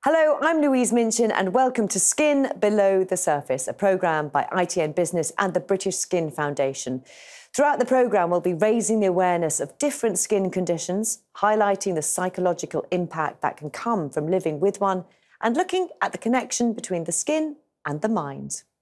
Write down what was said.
Hello, I'm Louise Minchin and welcome to Skin Below the Surface, a programme by ITN Business and the British Skin Foundation. Throughout the programme, we'll be raising the awareness of different skin conditions, highlighting the psychological impact that can come from living with one, and looking at the connection between the skin and the mind.